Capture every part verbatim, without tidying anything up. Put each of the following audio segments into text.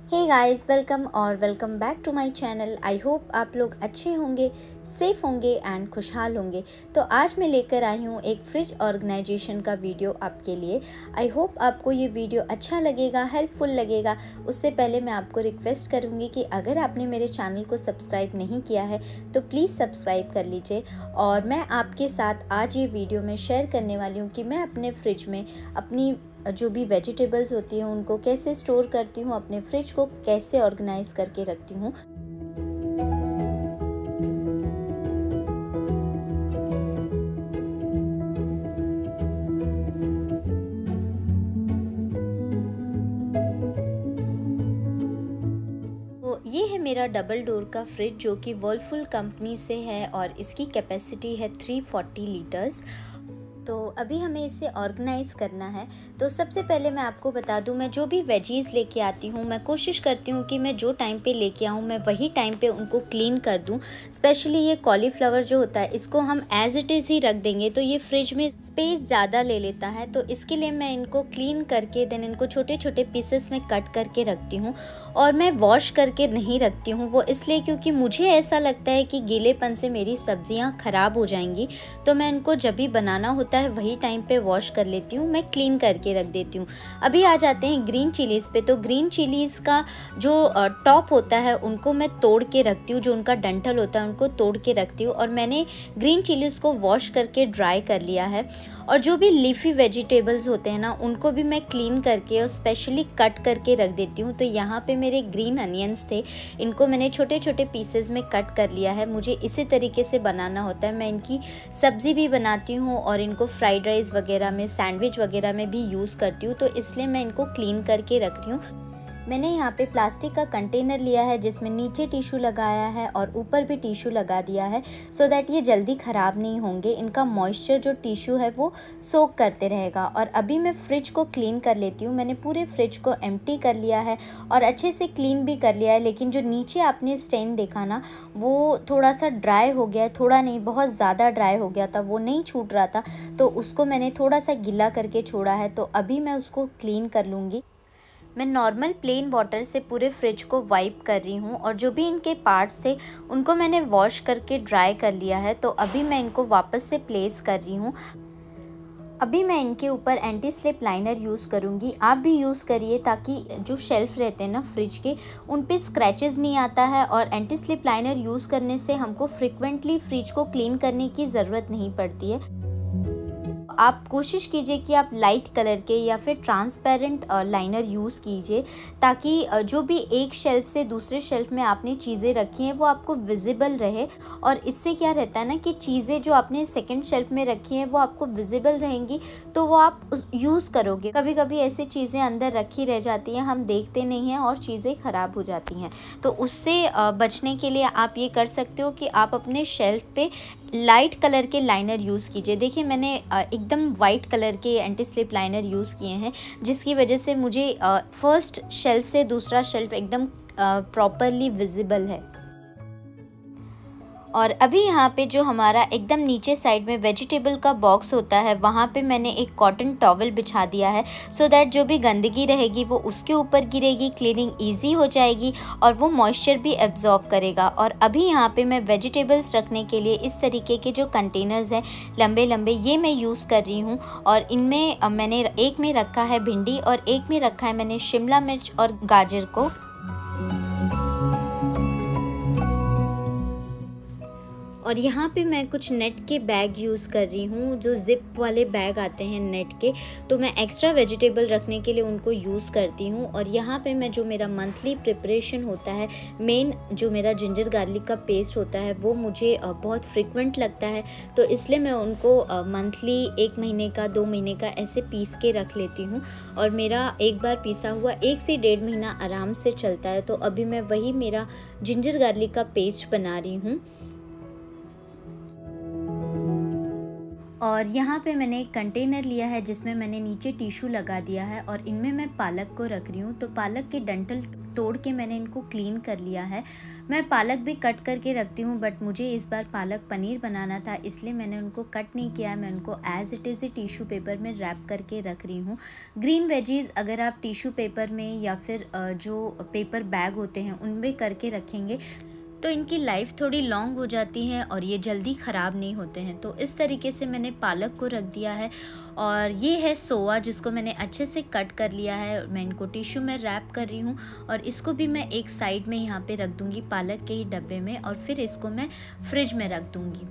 हे guys, welcome और welcome back to my channel. I hope आप लोग अच्छे होंगे, सेफ होंगे एंड खुशहाल होंगे। तो आज मैं लेकर आई हूँ एक फ्रिज ऑर्गेनाइजेशन का वीडियो आपके लिए। आई होप आपको ये वीडियो अच्छा लगेगा, हेल्पफुल लगेगा। उससे पहले मैं आपको रिक्वेस्ट करूँगी कि अगर आपने मेरे चैनल को सब्सक्राइब नहीं किया है तो प्लीज़ सब्सक्राइब कर लीजिए। और मैं आपके साथ आज ये वीडियो में शेयर करने वाली हूँ कि मैं अपने फ्रिज में अपनी जो भी वेजिटेबल्स होती हैं उनको कैसे स्टोर करती हूँ, अपने फ्रिज को कैसे ऑर्गेनाइज करके रखती हूँ। तो ये है मेरा डबल डोर का फ्रिज जो कि वर्लपूल कंपनी से है और इसकी कैपेसिटी है थ्री फोर्टी लीटर्स। तो अभी हमें इसे ऑर्गेनाइज़ करना है। तो सबसे पहले मैं आपको बता दूं, मैं जो भी वेजीज़ लेके आती हूं मैं कोशिश करती हूं कि मैं जो टाइम पे लेके आऊं मैं वही टाइम पे उनको क्लीन कर दूं। स्पेशली ये कॉलीफ्लावर जो होता है इसको हम एज इट इज़ ही रख देंगे तो ये फ्रिज में स्पेस ज़्यादा ले लेता है। तो इसके लिए मैं इनको क्लीन करके देन इनको छोटे छोटे पीसेस में कट करके रखती हूँ। और मैं वॉश करके नहीं रखती हूँ, वो इसलिए क्योंकि मुझे ऐसा लगता है कि गीलेपन से मेरी सब्जियाँ ख़राब हो जाएंगी। तो मैं इनको जब भी बनाना होता है वही टाइम पे वॉश कर लेती हूँ, मैं क्लीन करके रख देती हूँ। अभी आ जाते हैं ग्रीन चिलीज़ पे। तो ग्रीन चिलीज़ का जो टॉप होता है उनको मैं तोड़ के रखती हूँ, जो उनका डंठल होता है उनको तोड़ के रखती हूँ। और मैंने ग्रीन चिलीज़ को वॉश करके ड्राई कर लिया है। और जो भी लीफी वेजिटेबल्स होते हैं ना उनको भी मैं क्लीन करके और स्पेशली कट करके रख देती हूँ। तो यहाँ पे मेरे ग्रीन अनियंस थे, इनको मैंने छोटे छोटे पीसेस में कट कर लिया है। मुझे इसी तरीके से बनाना होता है। मैं इनकी सब्ज़ी भी बनाती हूँ और इनको फ्राइड राइस वगैरह में, सैंडविच वगैरह में भी यूज़ करती हूँ। तो इसलिए मैं इनको क्लीन करके रख रही हूँ। मैंने यहाँ पे प्लास्टिक का कंटेनर लिया है जिसमें नीचे टिश्यू लगाया है और ऊपर भी टिश्यू लगा दिया है सो दैट ये जल्दी ख़राब नहीं होंगे। इनका मॉइस्चर जो टिश्यू है वो सोक करते रहेगा। और अभी मैं फ्रिज को क्लीन कर लेती हूँ। मैंने पूरे फ्रिज को एम्प्टी कर लिया है और अच्छे से क्लीन भी कर लिया है। लेकिन जो नीचे आपने स्टेन देखा ना वो थोड़ा सा ड्राई हो गया है, थोड़ा नहीं बहुत ज़्यादा ड्राई हो गया था, वो नहीं छूट रहा था। तो उसको मैंने थोड़ा सा गीला करके छोड़ा है। तो अभी मैं उसको क्लीन कर लूँगी। मैं नॉर्मल प्लेन वाटर से पूरे फ्रिज को वाइप कर रही हूँ और जो भी इनके पार्ट्स थे उनको मैंने वॉश करके ड्राई कर लिया है। तो अभी मैं इनको वापस से प्लेस कर रही हूँ। अभी मैं इनके ऊपर एंटी स्लिप लाइनर यूज़ करूँगी। आप भी यूज़ करिए ताकि जो शेल्फ़ रहते हैं ना फ्रिज के उन पे स्क्रैचेस नहीं आता है। और एंटी स्लिप लाइनर यूज़ करने से हमको फ्रिक्वेंटली फ्रिज को क्लीन करने की ज़रूरत नहीं पड़ती है। आप कोशिश कीजिए कि आप लाइट कलर के या फिर ट्रांसपेरेंट लाइनर यूज़ कीजिए ताकि जो भी एक शेल्फ़ से दूसरे शेल्फ़ में आपने चीज़ें रखी हैं वो आपको विजिबल रहे। और इससे क्या रहता है ना कि चीज़ें जो आपने सेकंड शेल्फ़ में रखी हैं वो आपको विजिबल रहेंगी तो वो आप यूज़ करोगे। कभी कभी ऐसी चीज़ें अंदर रखी रह जाती हैं, हम देखते नहीं हैं और चीज़ें ख़राब हो जाती हैं। तो उससे बचने के लिए आप ये कर सकते हो कि आप अपने शेल्फ़ पे लाइट कलर के लाइनर यूज़ कीजिए। देखिए मैंने एकदम वाइट कलर के एंटी स्लिप लाइनर यूज़ किए हैं जिसकी वजह से मुझे फर्स्ट शेल्फ से दूसरा शेल्फ एकदम प्रॉपरली विजिबल है। और अभी यहाँ पे जो हमारा एकदम नीचे साइड में वेजिटेबल का बॉक्स होता है वहाँ पे मैंने एक कॉटन टॉवल बिछा दिया है सो दैट जो भी गंदगी रहेगी वो उसके ऊपर गिरेगी, क्लीनिंग इजी हो जाएगी और वो मॉइस्चर भी एब्जॉर्ब करेगा। और अभी यहाँ पे मैं वेजिटेबल्स रखने के लिए इस तरीके के जो कंटेनर्स हैं लंबे लंबे ये मैं यूज़ कर रही हूँ। और इनमें मैंने एक में रखा है भिंडी और एक में रखा है मैंने शिमला मिर्च और गाजर को। और यहाँ पे मैं कुछ नेट के बैग यूज़ कर रही हूँ, जो ज़िप वाले बैग आते हैं नेट के। तो मैं एक्स्ट्रा वेजिटेबल रखने के लिए उनको यूज़ करती हूँ। और यहाँ पे मैं जो मेरा मंथली प्रिपरेशन होता है, मेन जो मेरा जिंजर गार्लिक का पेस्ट होता है वो मुझे बहुत फ्रिक्वेंट लगता है। तो इसलिए मैं उनको मंथली एक महीने का, दो महीने का ऐसे पीस के रख लेती हूँ। और मेरा एक बार पीसा हुआ एक से डेढ़ महीना आराम से चलता है। तो अभी मैं वही मेरा जिंजर गार्लिक का पेस्ट बना रही हूँ। और यहाँ पे मैंने एक कंटेनर लिया है जिसमें मैंने नीचे टिश्यू लगा दिया है और इनमें मैं पालक को रख रही हूँ। तो पालक के डंठल तोड़ के मैंने इनको क्लीन कर लिया है। मैं पालक भी कट करके रखती हूँ, बट मुझे इस बार पालक पनीर बनाना था, इसलिए मैंने उनको कट नहीं किया है। मैं उनको as it is tissue paper में रैप करके रख रही हूँ। ग्रीन वेजीज़ अगर आप टिश्यू पेपर में या फिर जो पेपर बैग होते हैं उनमें करके रखेंगे तो इनकी लाइफ थोड़ी लॉन्ग हो जाती है और ये जल्दी ख़राब नहीं होते हैं। तो इस तरीके से मैंने पालक को रख दिया है। और ये है सोआ, जिसको मैंने अच्छे से कट कर लिया है। मैं इनको टिश्यू में रैप कर रही हूँ और इसको भी मैं एक साइड में यहाँ पे रख दूँगी पालक के ही डब्बे में, और फिर इसको मैं फ्रिज में रख दूँगी।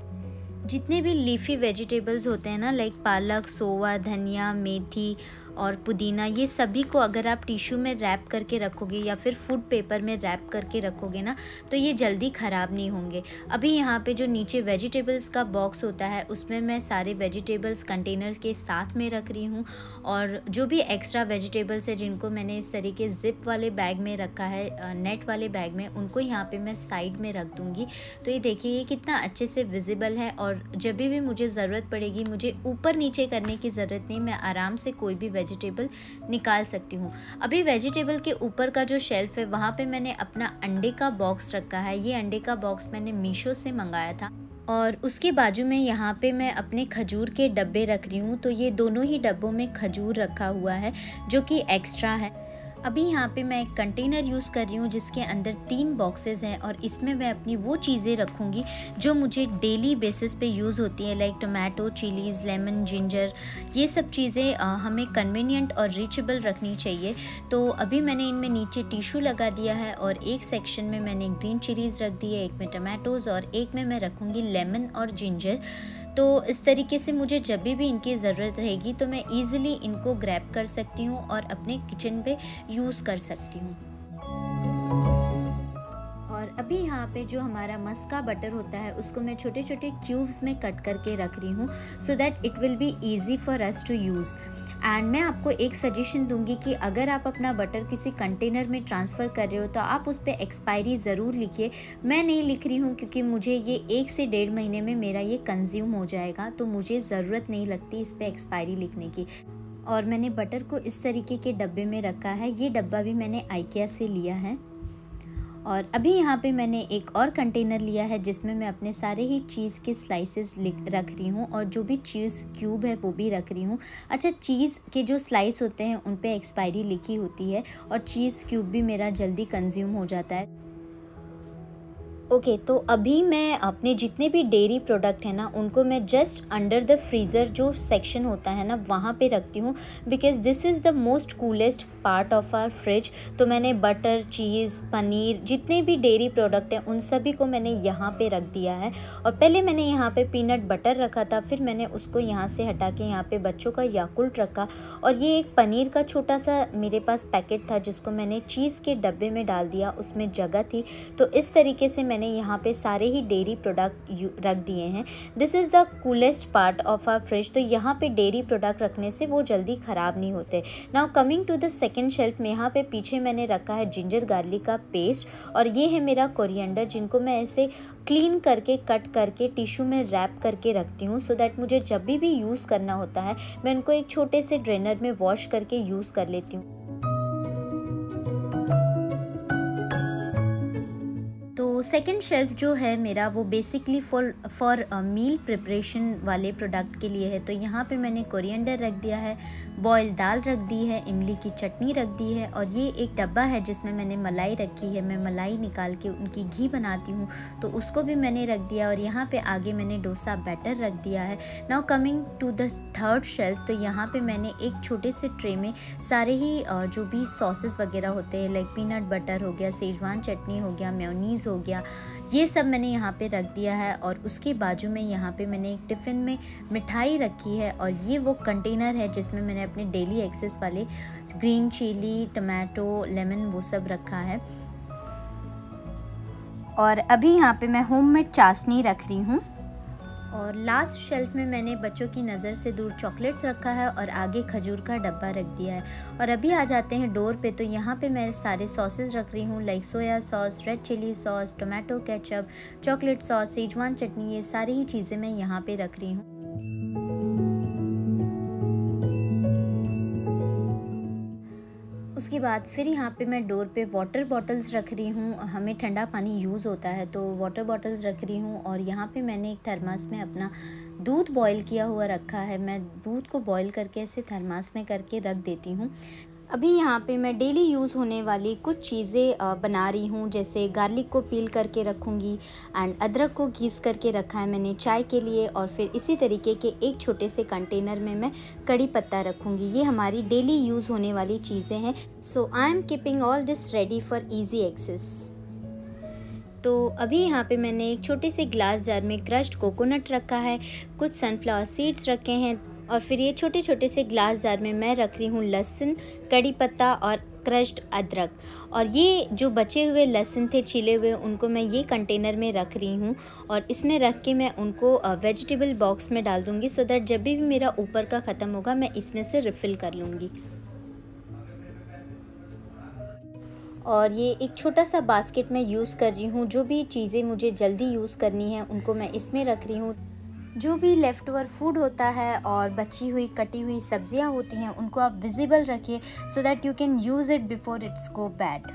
जितने भी लीफी वेजिटेबल्स होते हैं ना, लाइक पालक, सोआ, धनिया, मेथी और पुदीना, ये सभी को अगर आप टिश्यू में रैप करके रखोगे या फिर फूड पेपर में रैप करके रखोगे ना, तो ये जल्दी ख़राब नहीं होंगे। अभी यहाँ पे जो नीचे वेजिटेबल्स का बॉक्स होता है उसमें मैं सारे वेजिटेबल्स कंटेनर्स के साथ में रख रही हूँ, और जो भी एक्स्ट्रा वेजिटेबल्स है जिनको मैंने इस तरीके जिप वाले बैग में रखा है, नेट वाले बैग में, उनको यहाँ पर मैं साइड में रख दूँगी। तो ये देखिए ये कितना अच्छे से विजिबल है, और जब भी मुझे ज़रूरत पड़ेगी, मुझे ऊपर नीचे करने की ज़रूरत नहीं, मैं आराम से कोई भी वेजिटेबल निकाल सकती हूँ। अभी वेजिटेबल के ऊपर का जो शेल्फ है वहाँ पे मैंने अपना अंडे का बॉक्स रखा है। ये अंडे का बॉक्स मैंने मीशो से मंगाया था, और उसके बाजू में यहाँ पे मैं अपने खजूर के डब्बे रख रही हूँ। तो ये दोनों ही डब्बों में खजूर रखा हुआ है जो कि एक्स्ट्रा है। अभी यहाँ पे मैं एक कंटेनर यूज़ कर रही हूँ जिसके अंदर तीन बॉक्सेस हैं, और इसमें मैं अपनी वो चीज़ें रखूँगी जो मुझे डेली बेसिस पे यूज़ होती है, like tomato, chillies, lemon, ginger. ये सब चीज़ें हमें कन्वीनियंट और रीचेबल रखनी चाहिए। तो अभी मैंने इनमें नीचे टिश्यू लगा दिया है, और एक सेक्शन में मैंने ग्रीन चिलीज़ रख दी है, एक में टमाटोज़ और एक में मैं रखूँगी लेमन और जिंजर। तो इस तरीके से मुझे जब भी इनकी ज़रूरत रहेगी तो मैं ईज़िली इनको ग्रैब कर सकती हूँ और अपने किचन पे यूज़ कर सकती हूँ। और अभी यहाँ पे जो हमारा मस्का बटर होता है उसको मैं छोटे छोटे क्यूब्स में कट करके रख रही हूँ, so that it will be easy for us to use. And मैं आपको एक सजेशन दूंगी कि अगर आप अपना बटर किसी कंटेनर में ट्रांसफ़र कर रहे हो तो आप उस पर एक्सपायरी ज़रूर लिखिए। मैं नहीं लिख रही हूँ क्योंकि मुझे ये एक से डेढ़ महीने में मेरा ये कंज्यूम हो जाएगा, तो मुझे ज़रूरत नहीं लगती इस पर एक्सपायरी लिखने की। और मैंने बटर को इस तरीके के डब्बे में रखा है। ये डब्बा भी मैंने आइकिया से लिया है। और अभी यहाँ पे मैंने एक और कंटेनर लिया है जिसमें मैं अपने सारे ही चीज़ के स्लाइसेस रख रही हूँ, और जो भी चीज़ क्यूब है वो भी रख रही हूँ। अच्छा, चीज़ के जो स्लाइस होते हैं उन पे एक्सपायरी लिखी होती है, और चीज़ क्यूब भी मेरा जल्दी कंज्यूम हो जाता है। ओके okay, तो अभी मैं अपने जितने भी डेयरी प्रोडक्ट हैं ना उनको मैं जस्ट अंडर द फ्रीज़र जो सेक्शन होता है ना वहाँ पे रखती हूँ, because this is the most coolest part of our fridge. तो मैंने बटर, चीज़, पनीर, जितने भी डेयरी प्रोडक्ट हैं उन सभी को मैंने यहाँ पे रख दिया है। और पहले मैंने यहाँ पे पीनट बटर रखा था, फिर मैंने उसको यहाँ से हटा के यहाँ पे बच्चों का याकुल्ट रखा, और ये एक पनीर का छोटा सा मेरे पास पैकेट था जिसको मैंने चीज़ के डब्बे में डाल दिया, उसमें जगह थी। तो इस तरीके से मैंने यहाँ पे सारे ही डेयरी प्रोडक्ट रख दिए हैं। This is the coolest part of our fridge. तो यहाँ पे डेयरी प्रोडक्ट रखने से वो जल्दी ख़राब नहीं होते। Now coming to the second shelf में यहाँ पे पीछे मैंने रखा है जिंजर गार्लिक का पेस्ट, और ये है मेरा कोरिएंडर जिनको मैं ऐसे क्लीन करके कट करके टिश्यू में रैप करके रखती हूँ, सो दैट मुझे जब भी भी यूज़ करना होता है मैं उनको एक छोटे से ड्रेनर में वॉश करके यूज़ कर लेती हूँ। तो सेकेंड शेल्फ जो है मेरा वो basically for for meal preparation वाले प्रोडक्ट के लिए है। तो यहाँ पे मैंने कोरिएंडर रख दिया है, बॉयल दाल रख दी है, इमली की चटनी रख दी है, और ये एक डब्बा है जिसमें मैंने मलाई रखी है। मैं मलाई निकाल के उनकी घी बनाती हूँ तो उसको भी मैंने रख दिया, और यहाँ पे आगे मैंने डोसा बैटर रख दिया है। Now coming to the third shelf, तो यहाँ पे मैंने एक छोटे से ट्रे में सारे ही जो भी सॉसेस वगैरह होते हैं, लाइक पीनट बटर हो गया, सेजवान चटनी हो गया, मेयोनीज़ हो गया, ये सब मैंने यहाँ पे रख दिया है। और उसके बाजू में यहाँ पे मैंने एक टिफ़िन में मिठाई रखी है, और ये वो कंटेनर है जिसमें मैंने अपने डेली एक्सेस वाले ग्रीन चिली, टमाटो, लेमन वो सब रखा है। और अभी यहाँ पे मैं होममेड चाशनी रख रही हूँ। और लास्ट शेल्फ में मैंने बच्चों की नज़र से दूर चॉकलेट्स रखा है, और आगे खजूर का डब्बा रख दिया है। और अभी आ जाते हैं डोर पे। तो यहाँ पे मैं सारे सॉसेस रख रही हूँ, like soya sauce, red chilli sauce, tomato ketchup, chocolate sauce, schezwan chutney, ये सारी ही चीज़ें मैं यहाँ पे रख रही हूँ। उसके बाद फिर यहाँ पे मैं डोर पे वाटर बॉटल्स रख रही हूँ। हमें ठंडा पानी यूज़ होता है तो वाटर बॉटल्स रख रही हूँ। और यहाँ पे मैंने एक थर्मास में अपना दूध बॉईल किया हुआ रखा है। मैं दूध को बॉईल करके ऐसे थर्मास में करके रख देती हूँ। अभी यहाँ पे मैं डेली यूज़ होने वाली कुछ चीज़ें बना रही हूँ, जैसे गार्लिक को पील करके रखूँगी एंड अदरक को घिस करके रखा है मैंने चाय के लिए। और फिर इसी तरीके के एक छोटे से कंटेनर में मैं कड़ी पत्ता रखूँगी। ये हमारी डेली यूज़ होने वाली चीज़ें हैं। So I am keeping all this ready for easy access. तो अभी यहाँ पे मैंने एक छोटे से ग्लास जार में क्रश्ड कोकोनट रखा है, कुछ सनफ्लावर सीड्स रखे हैं और फिर ये छोटे छोटे से ग्लास जार में मैं रख रही हूँ लहसुन, कड़ी पत्ता और क्रश्ड अदरक। और ये जो बचे हुए लहसुन थे छिले हुए, उनको मैं ये कंटेनर में रख रही हूँ और इसमें रख के मैं उनको वेजिटेबल बॉक्स में डाल दूँगी, सो दैट जब भी मेरा ऊपर का ख़त्म होगा मैं इसमें से रिफ़िल कर लूँगी। और ये एक छोटा सा बास्केट में यूज़ कर रही हूँ। जो भी चीज़ें मुझे जल्दी यूज़ करनी है उनको मैं इसमें रख रही हूँ। जो भी लेफ़्ट ओवर फूड होता है और बची हुई कटी हुई सब्जियां होती हैं उनको आप विजिबल रखिए, so that you can use it before it's go bad.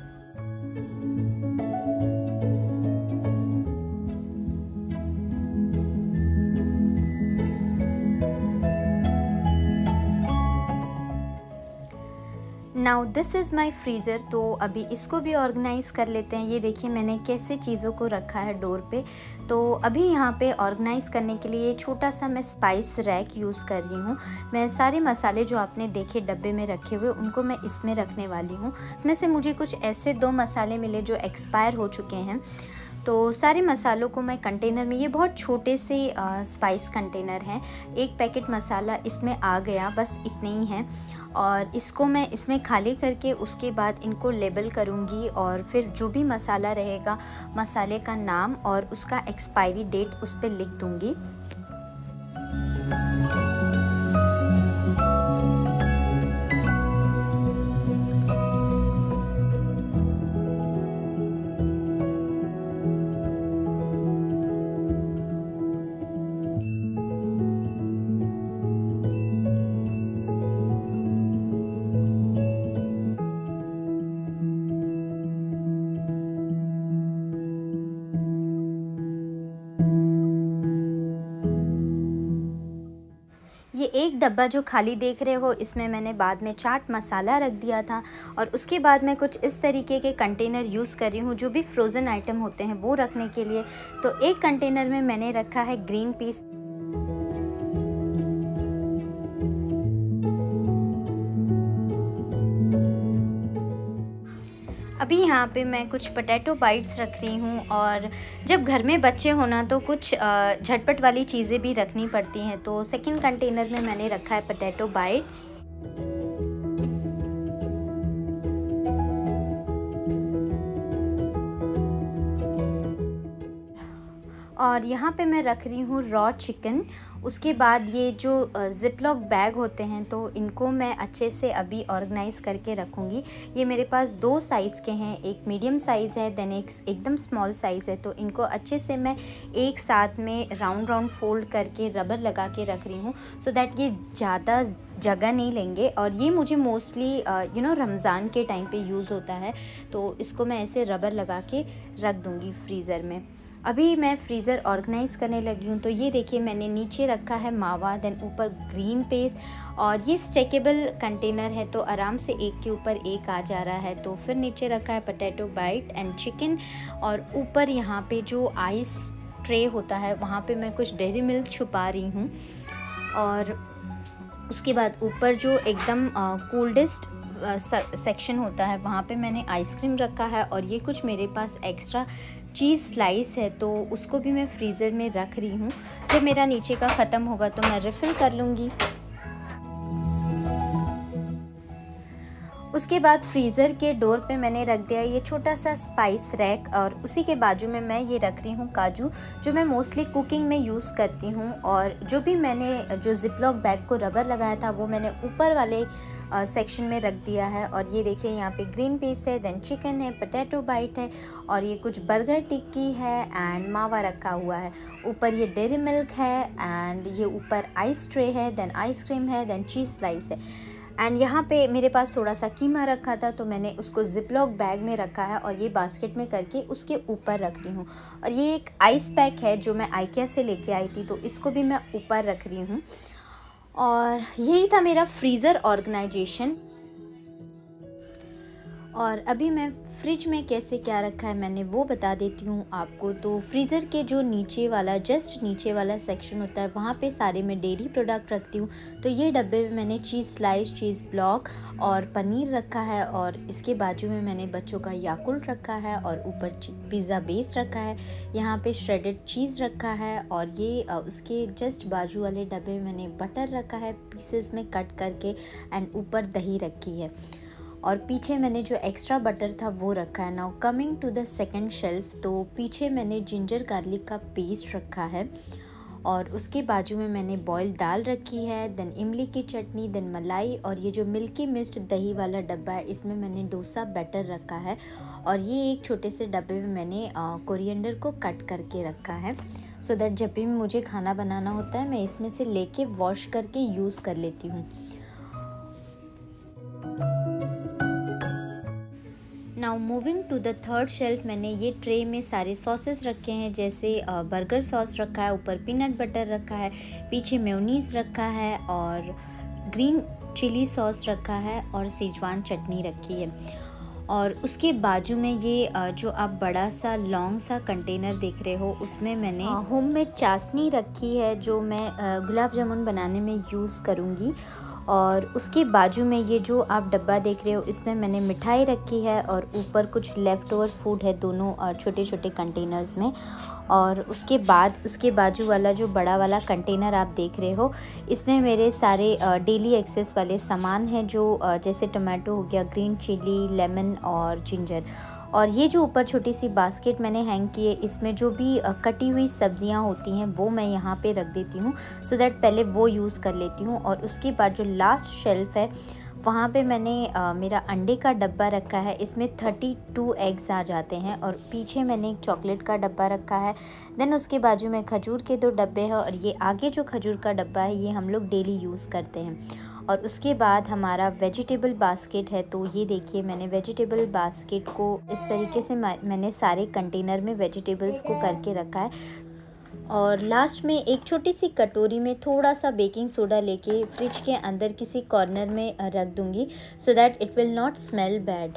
Now this is my freezer. तो अभी इसको भी ऑर्गेनाइज़ कर लेते हैं। ये देखिए मैंने कैसे चीज़ों को रखा है डोर पे। तो अभी यहाँ पे ऑर्गेनाइज़ करने के लिए छोटा सा मैं स्पाइस रैक यूज़ कर रही हूँ। मैं सारे मसाले जो आपने देखे डब्बे में रखे हुए उनको मैं इसमें रखने वाली हूँ। इसमें से मुझे कुछ ऐसे दो मसाले मिले जो एक्सपायर हो चुके हैं। तो सारे मसालों को मैं कंटेनर में, ये बहुत छोटे से स्पाइस कंटेनर हैं, एक पैकेट मसाला इसमें आ गया, बस इतने ही हैं। और इसको मैं इसमें खाली करके उसके बाद इनको लेबल करूँगी और फिर जो भी मसाला रहेगा मसाले का नाम और उसका एक्सपायरी डेट उस पर लिख दूँगी। ये एक डब्बा जो खाली देख रहे हो इसमें मैंने बाद में चाट मसाला रख दिया था। और उसके बाद मैं कुछ इस तरीके के कंटेनर यूज़ कर रही हूँ जो भी फ्रोज़न आइटम होते हैं वो रखने के लिए। तो एक कंटेनर में मैंने रखा है ग्रीन पीस। अभी यहाँ पे मैं कुछ पोटैटो बाइट्स रख रही हूँ। और जब घर में बच्चे होना तो कुछ झटपट वाली चीज़ें भी रखनी पड़ती हैं। तो सेकंड कंटेनर में मैंने रखा है पोटैटो बाइट्स। और यहाँ पे मैं रख रही हूँ रॉ चिकन। उसके बाद ये जो ज़िपलॉक बैग होते हैं तो इनको मैं अच्छे से अभी ऑर्गेनाइज़ करके रखूँगी। ये मेरे पास दो साइज़ के हैं, एक मीडियम साइज़ है देन एक एकदम स्मॉल साइज़ है। तो इनको अच्छे से मैं एक साथ में राउंड राउंड फोल्ड करके रबर लगा के रख रही हूँ, सो दैट ये ज़्यादा जगह नहीं लेंगे। और ये मुझे मोस्टली यू नो रमज़ान के टाइम पे यूज़ होता है, तो इसको मैं ऐसे रबर लगा के रख दूँगी फ्रीज़र में। अभी मैं फ्रीज़र ऑर्गेनाइज़ करने लगी हूँ। तो ये देखिए मैंने नीचे रखा है मावा, देन ऊपर ग्रीन पेस्ट। और ये स्टेकेबल कंटेनर है तो आराम से एक के ऊपर एक आ जा रहा है। तो फिर नीचे रखा है पोटैटो बाइट एंड चिकन। और ऊपर यहाँ पे जो आइस ट्रे होता है वहाँ पे मैं कुछ डेयरी मिल्क छुपा रही हूँ। और उसके बाद ऊपर जो एकदम कोल्डेस्ट सेक्शन होता है वहाँ पे मैंने आइसक्रीम रखा है। और ये कुछ मेरे पास एक्स्ट्रा चीज़ स्लाइस है तो उसको भी मैं फ्रीज़र में रख रही हूँ। जब मेरा नीचे का ख़त्म होगा तो मैं रिफ़िल कर लूँगी। उसके बाद फ्रीज़र के डोर पे मैंने रख दिया ये छोटा सा स्पाइस रैक। और उसी के बाजू में मैं ये रख रही हूँ काजू, जो मैं मोस्टली कुकिंग में यूज़ करती हूँ। और जो भी मैंने जो ज़िपलॉक बैग को रबर लगाया था वो मैंने ऊपर वाले सेक्शन में रख दिया है। और ये देखिए यहाँ पे ग्रीन पीस है, देन चिकन है, पोटैटो बाइट है और ये कुछ बर्गर टिक्की है एंड मावा रखा हुआ है। ऊपर ये डेयरी मिल्क है एंड ये ऊपर आइस ट्रे है, देन आइसक्रीम है, देन चीज़ स्लाइस है। एंड यहाँ पे मेरे पास थोड़ा सा कीमा रखा था तो मैंने उसको जिपलॉक बैग में रखा है और ये बास्केट में करके उसके ऊपर रख रही हूँ। और ये एक आइस पैक है जो मैं आइकिया से लेके आई थी, तो इसको भी मैं ऊपर रख रही हूँ। और यही था मेरा फ्रीज़र ऑर्गेनाइजेशन। और अभी मैं फ्रिज में कैसे क्या रखा है मैंने वो बता देती हूँ आपको। तो फ्रीज़र के जो नीचे वाला जस्ट नीचे वाला सेक्शन होता है वहाँ पे सारे मैं डेयरी प्रोडक्ट रखती हूँ। तो ये डब्बे में मैंने चीज़ स्लाइस, चीज़ ब्लॉक और पनीर रखा है, और इसके बाजू में मैंने बच्चों का याकुल्ट रखा है, और ऊपर पिज़्ज़ा बेस रखा है, यहाँ पे श्रेडेड चीज़ रखा है, और ये उसके जस्ट बाजू वाले डब्बे में मैंने बटर रखा है पीसेस में कट करके, एंड ऊपर दही रखी है, और पीछे मैंने जो एक्स्ट्रा बटर था वो रखा है। Now coming to the second shelf, तो पीछे मैंने जिंजर गार्लिक का पेस्ट रखा है, और उसके बाजू में मैंने बॉइल्ड दाल रखी है, देन इमली की चटनी, देन मलाई, और ये जो मिल्की मिस्ट दही वाला डब्बा है इसमें मैंने डोसा बैटर रखा है, और ये एक छोटे से डब्बे में मैंने कोरिएंडर को कट करके रखा है, सो दैट जब भी मुझे खाना बनाना होता है मैं इसमें से लेके वॉश करके यूज़ कर लेती हूँ। Now moving to the third shelf, मैंने ये ट्रे में सारे सॉसेस रखे हैं, जैसे बर्गर सॉस रखा है, ऊपर पीनट बटर रखा है, पीछे मेयोनीज़ रखा है, और ग्रीन चिली सॉस रखा है, और सेजवान चटनी रखी है। और उसके बाजू में ये जो आप बड़ा सा लॉन्ग सा कंटेनर देख रहे हो उसमें मैंने होममेड चाशनी रखी है जो मैं गुलाब जामुन बनाने में यूज़ करूँगी। और उसके बाजू में ये जो आप डब्बा देख रहे हो इसमें मैंने मिठाई रखी है, और ऊपर कुछ लेफ़्ट ओवर फूड है दोनों छोटे छोटे कंटेनर्स में। और उसके बाद उसके बाजू वाला जो बड़ा वाला कंटेनर आप देख रहे हो इसमें मेरे सारे डेली एक्सेस वाले सामान हैं, जो जैसे टमाटो हो गया, ग्रीन चिली, लेमन और जिंजर। और ये जो ऊपर छोटी सी बास्केट मैंने हैंग की है इसमें जो भी कटी हुई सब्जियां होती हैं वो मैं यहाँ पे रख देती हूँ, सो दैट पहले वो यूज़ कर लेती हूँ। और उसके बाद जो लास्ट शेल्फ है वहाँ पे मैंने आ, मेरा अंडे का डब्बा रखा है, इसमें थर्टी टू एग्स आ जाते हैं, और पीछे मैंने एक चॉकलेट का डब्बा रखा है। देन उसके बाजू में खजूर के दो डब्बे हैं, और ये आगे जो खजूर का डब्बा है ये हम लोग डेली यूज़ करते हैं। और उसके बाद हमारा वेजिटेबल बास्केट है, तो ये देखिए मैंने वेजिटेबल बास्केट को इस तरीके से मैंने सारे कंटेनर में वेजिटेबल्स को करके रखा है। और लास्ट में एक छोटी सी कटोरी में थोड़ा सा बेकिंग सोडा लेके फ्रिज के अंदर किसी कॉर्नर में रख दूँगी, so that it will not smell bad.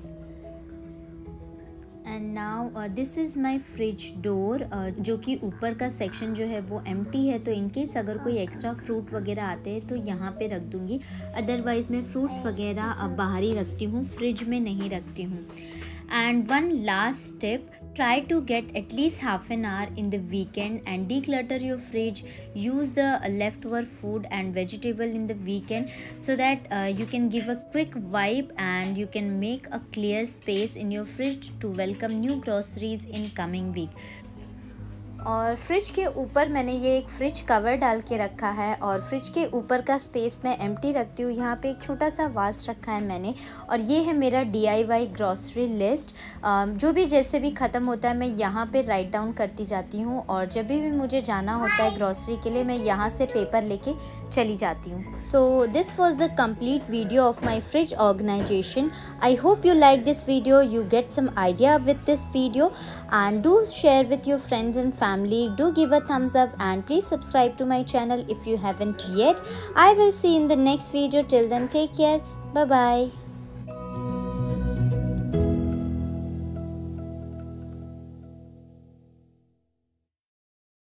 And now this is my fridge door, जो कि ऊपर का सेक्शन जो है वो एम्प्टी है, तो इनकेस अगर कोई एक्स्ट्रा फ्रूट वगैरह आते हैं तो यहाँ पे रख दूँगी, अदरवाइज़ मैं फ्रूट्स वगैरह बाहर ही रखती हूँ, फ्रिज में नहीं रखती हूँ। And one last tip, try to get at least half an hour in the weekend and declutter your fridge. Use the leftover food and vegetable in the weekend so that uh, you can give a quick wipe and you can make a clear space in your fridge to welcome new groceries in coming week. और fridge के ऊपर मैंने ये एक fridge cover डाल के रखा है, और फ्रिज के ऊपर का स्पेस मैं एम्प्टी रखती हूँ। यहाँ पे एक छोटा सा वास रखा है मैंने, और ये है मेरा D I Y grocery list. जो भी जैसे भी ख़त्म होता है मैं यहाँ पे राइट डाउन करती जाती हूँ, और जब भी मुझे जाना होता है ग्रॉसरी के लिए मैं यहाँ से पेपर लेके चली जाती हूँ। So this was the complete video of my fridge organisation. I hope you like this video, you get some idea with this video, and do share with your friends and family. Do give a thumbs up and please subscribe to my channel if you haven't yet. I will see you in the next video. Till then, take care. Bye bye.